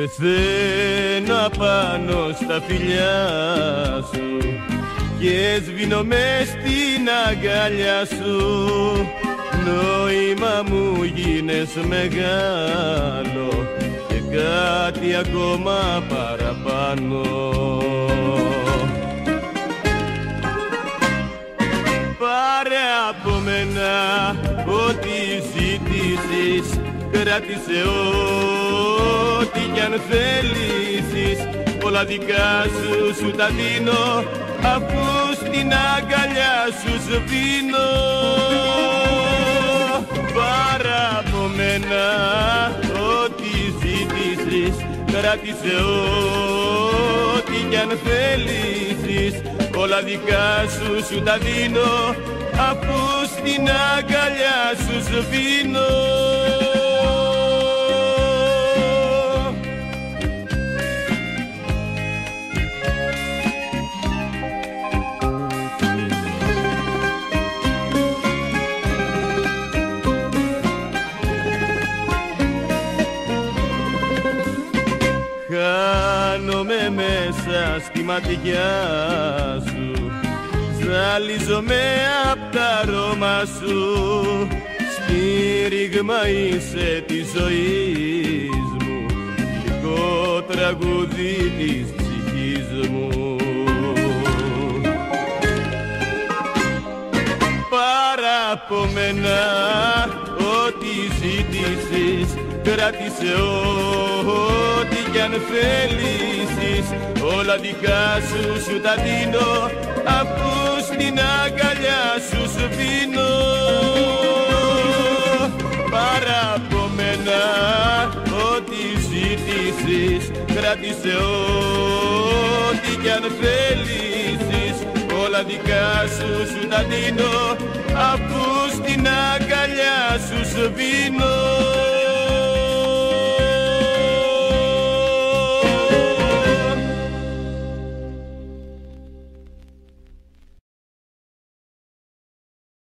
Πεθαίνω απάνω στα φιλιά σου και σβήνω μες στην αγκαλιά σου. Νόημα μου γίνες μεγάλο και κάτι ακόμα παραπάνω. Πάρε από μένα ό,τι ζήτησες, κράτησε ό,τι κι αν θέλεις. Όλα δικά σου τα δίνω, αφού στην αγκαλιά σου σβήνω. Πάρε από μένα ό,τι ζήτησες, κράτησε ό,τι κι αν θέλεις. Όλα δικά σου τα δίνω, αφού στην αγκαλιά σου σβήνω. Χάνομαι μέσα στη ματιά σου, ζαλίζομαι απ' τα αρώμα σου. Στήριγμα είσαι της ζωής μου, γλυκό τραγούδι της ψυχής μου. Πάρε από μένα ό,τι ζήτησες, κράτησε ό,τι κι αν θέλεις. Όλα δικά σου τα δίνω, αφού στην αγκαλιά σου σβήνω. Πάρε από μένα ό,τι ζήτησες, κράτησε ό,τι κι αν θέλεις. Όλα δικά σου τα δίνω, αφού στην αγκαλιά σου σβήνω.